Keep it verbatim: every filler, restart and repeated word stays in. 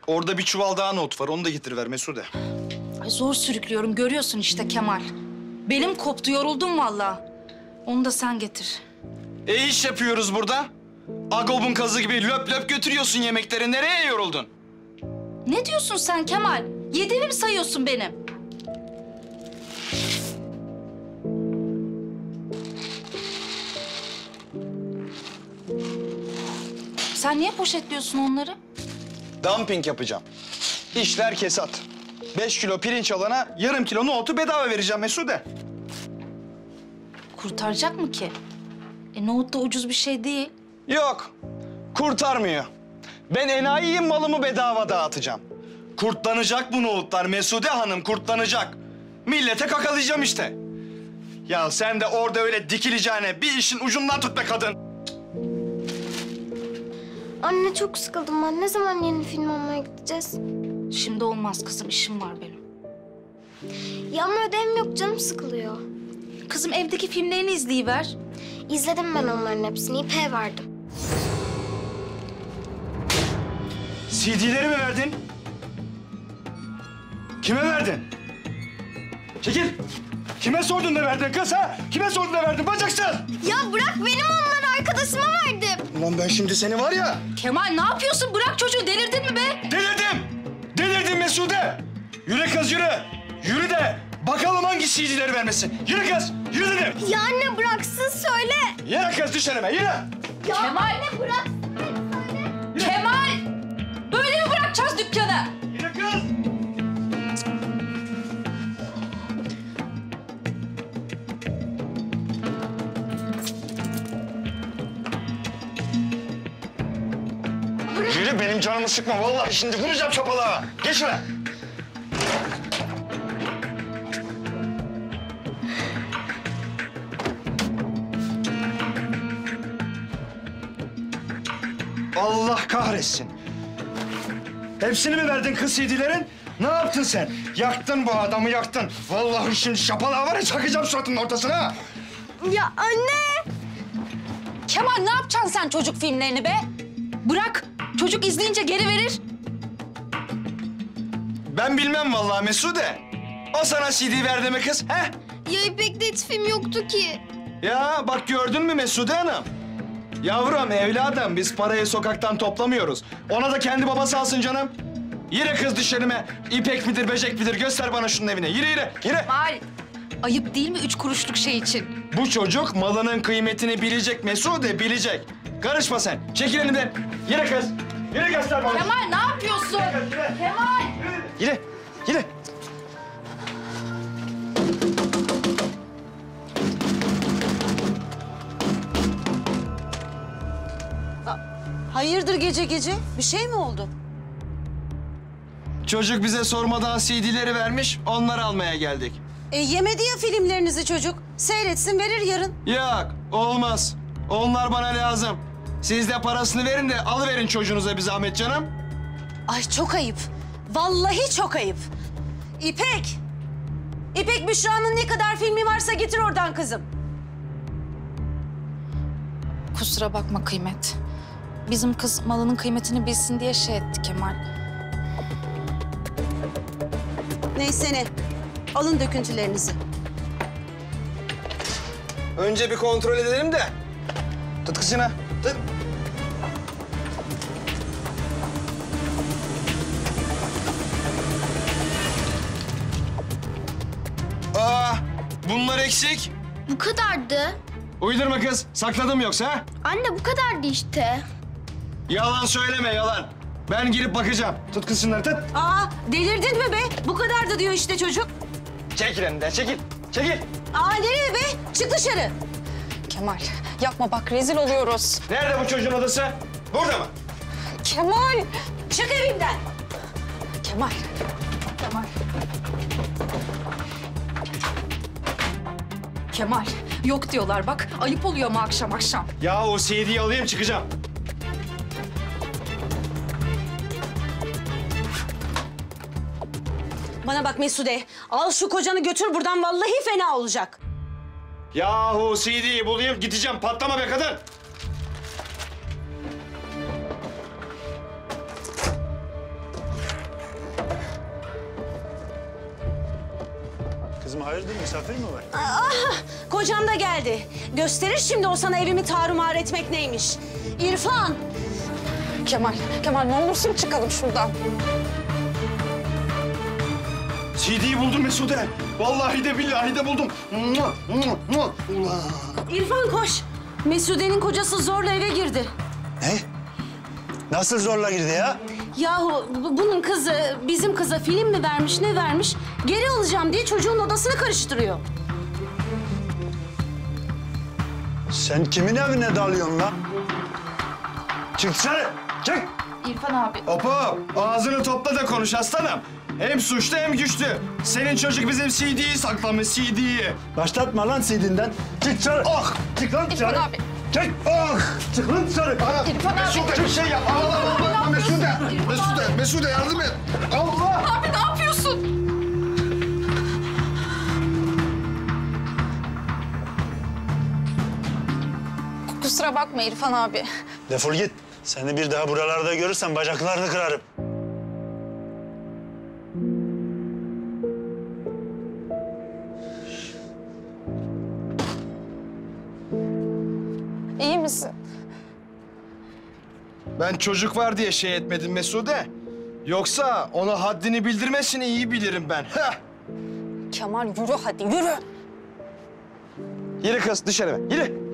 Orada bir çuval daha not var. Onu da getiriver Mesude. Ay zor sürüklüyorum. Görüyorsun işte Kemal. Belim koptu, yoruldum vallahi. Onu da sen getir. E iş yapıyoruz burada. Agob'un kazı gibi löp löp götürüyorsun yemekleri. Nereye yoruldun? Ne diyorsun sen Kemal? Yediğimi mi sayıyorsun benim? Sen niye poşetliyorsun onları? Dumping yapacağım. İşler kesat. Beş kilo pirinç alana yarım kilo nohutu bedava vereceğim Mesude. Kurtaracak mı ki? E nohut da ucuz bir şey değil. Yok, kurtarmıyor. Ben enayiyim, malımı bedava dağıtacağım. Kurtlanacak bu nohutlar Mesude Hanım, kurtlanacak. Millete kakalayacağım işte. Ya sen de orada öyle dikileceğine bir işin ucundan tut be kadın. Anne çok sıkıldım ben. Ne zaman yeni film almaya gideceğiz? Şimdi olmaz kızım, işim var benim. Ya ama ödevim yok, canım sıkılıyor. Kızım evdeki filmlerini izleyiver. İzledim ben onların hepsini. İpek'e verdim. C D'leri mi verdin? Kime verdin? Çekil. Kime sordun da verdin kız ha? Kime sordun da verdin bacaksız? Ya bırak, benim onları arkadaşıma verdim. Ulan ben şimdi seni var ya. Kemal ne yapıyorsun? Bırak çocuğu, delirdin mi be? Delirdim. Delirdim Mesude. Yürü kız yürü. Yürü de bakalım hangi C D'leri vermesin. Yürü kız. Yürü dedim. Ya anne bıraksın söyle. Yürü kız düş önüme yürü. Ya Kemal! anne bırak. Kemal! Böyle mi bırakacağız dükkanı? Yürü kız. Yürü benim canımı sıkma vallahi şimdi vuracağım çapalığa. Geç şuna. Allah kahretsin. Hepsini mi verdin kız C D'lerin? Ne yaptın sen? Yaktın bu adamı yaktın. Vallahi şimdi şapalığa var ya çakacağım suratının ortasına. Ya anne. Kemal ne yapacaksın sen çocuk filmlerini be? Bırak. Çocuk izleyince geri verir. Ben bilmem vallahi Mesude. O sana C D verdi mi kız? He? Ya İpek'te hiç film yoktu ki. Ya bak gördün mü Mesude Hanım? Yavrum, evladım biz parayı sokaktan toplamıyoruz. Ona da kendi babası alsın canım. Yürü kız düş önüme. İpek midir, böcek midir? Göster bana şunun evine. Yürü, yürü, yürü. Kemal. Ayıp değil mi üç kuruşluk şey için? Bu çocuk malının kıymetini bilecek Mesude, bilecek. Karışma sen. Çekil elimden. Yürü kız. Yürü göster bana. Kemal ne yapıyorsun? Yürü. Kemal! Yürü, yürü. Hayırdır gece gece? Bir şey mi oldu? Çocuk bize sormadan C D'leri vermiş, onları almaya geldik. E yemedi ya filmlerinizi çocuk. Seyretsin verir yarın. Yok, olmaz. Onlar bana lazım. Siz de parasını verin de alıverin çocuğunuza bir zahmet canım. Ay çok ayıp. Vallahi çok ayıp. İpek! İpek Büşra'nın ne kadar filmi varsa getir oradan kızım. Kusura bakma Kıymet. Bizim kız malının kıymetini bilsin diye şey etti Kemal. Neyse ne. Alın döküntülerinizi. Önce bir kontrol edelim de. Tut kızına, tut. Aa, bunlar eksik. Bu kadardı. Uydurma kız, sakladım yoksa ha? Anne bu kadardı işte. Yalan söyleme, yalan. Ben girip bakacağım. Tut kız şunları, tut. Aa delirdin mi be? Bu kadardı diyor işte çocuk. Çekil önünden, çekil, çekil. Aa nereye be? Çık dışarı. Kemal yapma bak rezil oluyoruz. Nerede bu çocuğun odası? Burada mı? Kemal! Çık evimden. Kemal. Kemal. Kemal. Yok diyorlar bak. Ayıp oluyor mu akşam akşam? Ya o C D'yi alayım, çıkacağım. Bana bak Mesude. Al şu kocanı götür buradan vallahi fena olacak. Yahu C D'yi bulayım, gideceğim. Patlama be kadın. Kızım hayırdır, misafir mi var? Kocam da geldi. Gösterir şimdi o sana evimi tarumar etmek neymiş. İrfan! Kemal, Kemal ne olursun çıkalım şuradan. C D'yi buldum Mesude. Vallahi de billahi de buldum. Mua, mua, mua. Ulan. İrfan koş. Mesude'nin kocası zorla eve girdi. Ne? Nasıl zorla girdi ya? Yahu bu- bunun kızı bizim kıza film mi vermiş ne vermiş? Geri alacağım diye çocuğun odasını karıştırıyor. Sen kimin evine dalıyorsun lan? Çık dışarı, çık! İrfan abi. Hop hop. Ağzını topla da konuş aslanım. Hem suçlu hem güçlü. Senin çocuk bizim C D'yi saklamış, C D'yi. Başlatma lan C D'nden. Çık dışarı. Ah! Çık lan dışarı. İrfan abi. Çık. Ah! Çık lan dışarı. İrfan abi. Mesude bir şey yap. Allah Allah Allah. Mesude. Mesude. Mesude yardım et. Allah! Abi ne yapıyorsun? Kusura bakma İrfan abi. Defol git. Seni bir daha buralarda görürsem bacaklarını kırarım. İyi misin? Ben çocuk var diye şey etmedim Mesude. Yoksa ona haddini bildirmesini iyi bilirim ben. Heh. Kemal yürü hadi yürü. Yürü kız dışarı. Yürü.